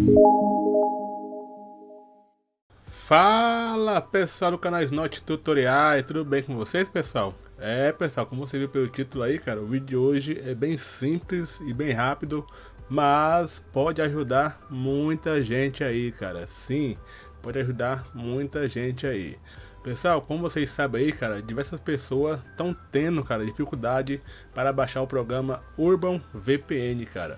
Fala pessoal do canal Snot Tutoriais, tudo bem com vocês, pessoal? Pessoal, como você viu pelo título aí, cara, o vídeo de hoje é bem simples e bem rápido, mas pode ajudar muita gente aí, cara. Sim, pode ajudar muita gente aí. Pessoal, como vocês sabem aí, cara, diversas pessoas estão tendo, cara, dificuldade para baixar o programa Urban VPN, cara.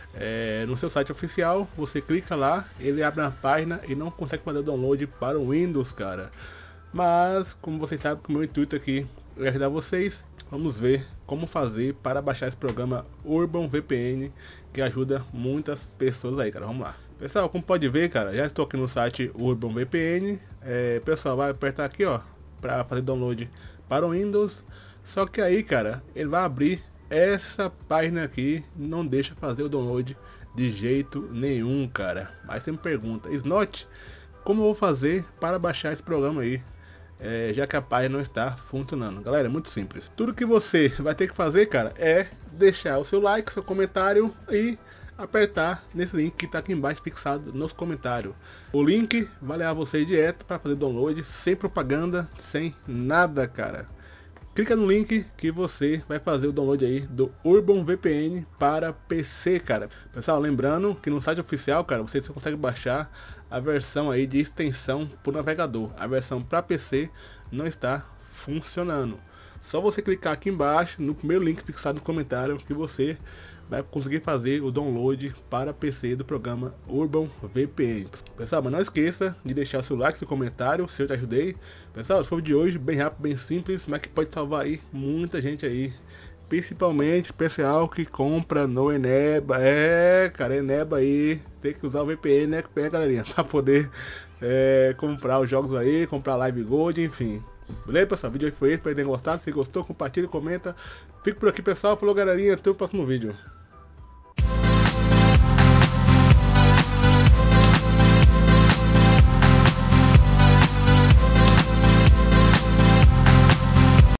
No seu site oficial, você clica lá, ele abre uma página e não consegue fazer o download para o Windows, cara. Mas, como vocês sabem, que o meu intuito aqui é ajudar vocês, vamos ver como fazer para baixar esse programa Urban VPN, que ajuda muitas pessoas aí, cara. Vamos lá. Pessoal, como pode ver, cara, já estou aqui no site Urban VPN. Pessoal, vai apertar aqui, ó, para fazer download para o Windows. Só que aí, cara, ele vai abrir essa página aqui, não deixa fazer o download de jeito nenhum, cara. Aí você me pergunta, Snot, como eu vou fazer para baixar esse programa aí, já que a página não está funcionando? Galera, é muito simples. Tudo que você vai ter que fazer, cara, é deixar o seu like, seu comentário e apertar nesse link que está aqui embaixo fixado nos comentários. O link vai levar você direto para fazer download, sem propaganda, sem nada, cara. Clica no link que você vai fazer o download aí do Urban VPN para PC, cara. Pessoal, lembrando que no site oficial, cara, você só consegue baixar a versão aí de extensão por navegador. A versão para PC não está funcionando. Só você clicar aqui embaixo no primeiro link fixado no comentário que você vai conseguir fazer o download para PC do programa Urban VPN. Pessoal, mas não esqueça de deixar seu like, seu comentário, se eu te ajudei. Pessoal, esse foi o vídeo de hoje, bem rápido, bem simples, mas que pode salvar aí muita gente aí. Principalmente pessoal que compra no Eneba. Cara, Eneba aí, tem que usar o VPN, né, galerinha, para poder comprar os jogos aí, comprar Live Gold, enfim. Beleza, pessoal? O vídeo aí foi esse, espero que tenham gostado. Se gostou, compartilha, comenta. Fico por aqui, pessoal. Falou, galerinha. Até o próximo vídeo.